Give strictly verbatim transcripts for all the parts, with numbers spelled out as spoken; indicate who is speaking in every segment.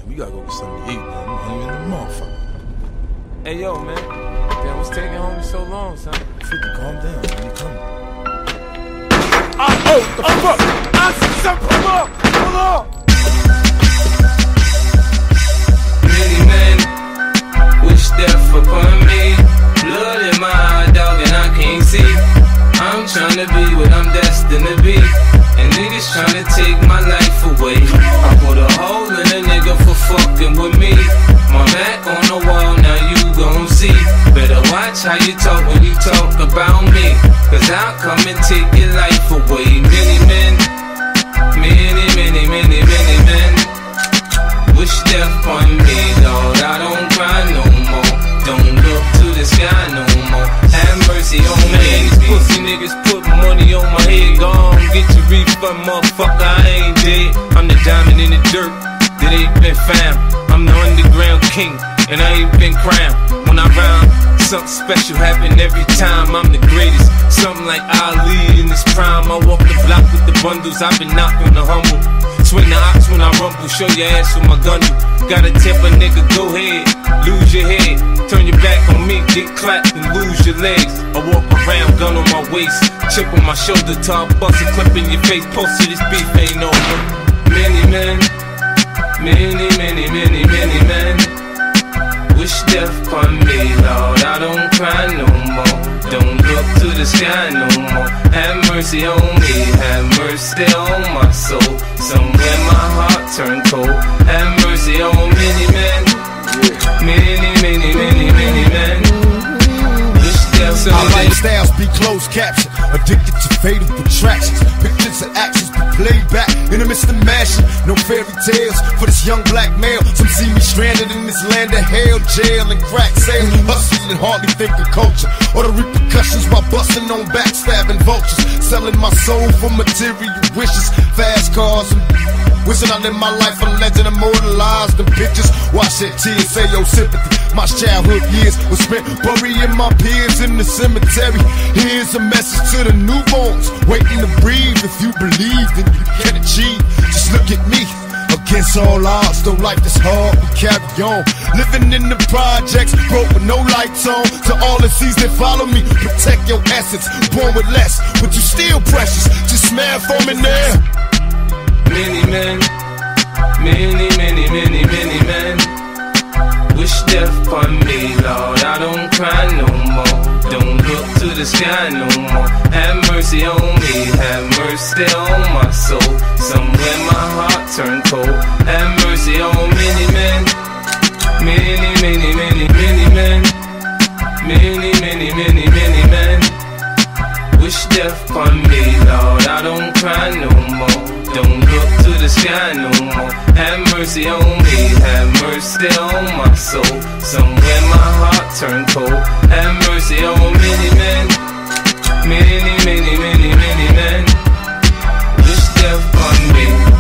Speaker 1: We gotta go get something to eat, man. I'm hungry in the motherfucker.
Speaker 2: Hey, yo, man. Damn, what's taking homie so long, son?
Speaker 1: fifty, calm down, man. You coming?
Speaker 2: Ah, oh, the oh, fuck! I see something! Hold on! Hold on!
Speaker 3: Many men wish death upon me. Blood in my eye, dog, and I can't see. I'm tryna be what I'm destined to be, and niggas tryna take my life away. I put a hole in a nigga for fucking with me. My back on the wall, now you gon' see. Better watch how you talk when you talk about me, cause I'll come and take your life away. Many men, many, many, many, many men wish death on me, Lord. I don't cry no more, don't look to the sky no more. Have mercy on me. These pussy niggas put money on my head. Gone, get your refund, motherfucker, I ain't dead. I'm the diamond in the dirt that ain't been found. I'm the underground king, and I ain't been crowned. When I rhyme, something special happen every time. I'm the greatest, something like Ali in his prime. I walk the block with the bundles, I've been knocking the humble. Swing the ox when I rumble, show your ass with my gun. Gotta tip a nigga, go ahead, lose your head. Turn your back on me, get clapped and lose your legs. I walk around, gun on my waist, chip on my shoulder, top bust a clip in your face. Posted this beef ain't over. Many men, many, many, many, many men wish death upon me, Lord. I don't cry no more, don't look to the sky no more. Have mercy on me, have mercy on my soul. Somewhere my heart turned cold. Have mercy on many men, many, many, many, many men wish death upon
Speaker 4: our lifestyles be closed caption, addicted to fatal attractions. Pictures and actions be played back in the midst of mashing. No fairy tales for this young black male. Some see me stranded in this land of hell, jail and crack sales. Hustling and hardly think of culture or the repercussions while busting on backstabbing vultures. Selling my soul for material wishes, fast cars and wishing I live my life a legend, immortalized in pictures. Why shed tears, say your sympathy. My childhood years was spent burying my peers in the cemetery. Here's a message to the newborns waiting to breathe. If you believe, then you can achieve. Just look at me. Against all odds, though life is hard, we carry on. Living in the projects, broke with no lights on. To all the seas that follow me, protect your essence. Born with less, but you still precious. Just smell for me now.
Speaker 3: Many men, many, many, many, many men wish death upon me, Lord. I don't cry no more, don't look to the sky no more. Have mercy on me, have mercy on my soul. Somewhere my heart turned cold. Have mercy on many men, many, many, many, many men, many, many, many, many men wish death upon me, Lord. I don't cry no more, don't look to the sky no more. Have mercy on me, have mercy on my soul. Somewhere my heart turned cold. Have mercy on many men, many, many, many, many men wish death upon me.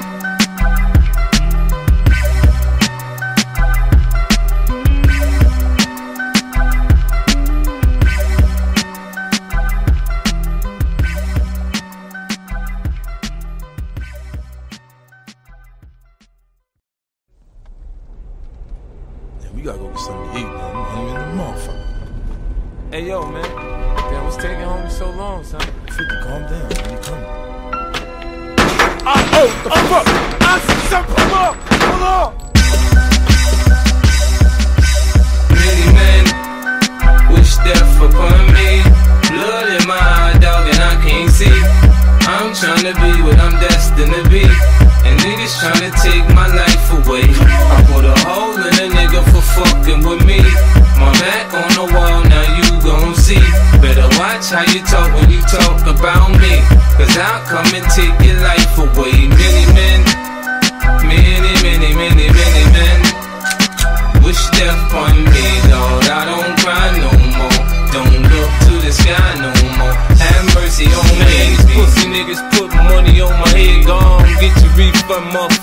Speaker 1: We gotta go get something to eat, man. I'm hungry in the motherfucker.
Speaker 2: Hey, yo, man. Damn, what's taking homie so long, son?
Speaker 1: fifty, calm down, man. You coming?
Speaker 2: Ah, oh, the oh, fuck! I see something! Hold on! Hold on!
Speaker 3: Many men wish death upon me. Blood in my eye, dog, and I can't see. I'm tryna be what I'm destined to be, and niggas tryna take my life away. I put a hole in a nigga for fucking with me. My back on the wall, now you gon' see. Better watch how you talk when you talk about me, cause I'll come and take your life away. Many men, many, many, many, many men wish death on me, Lord. I don't cry no more, don't look to the sky no more. Have mercy on me. These pussy niggas put money on my head. Gone, get your refund, motherfucker,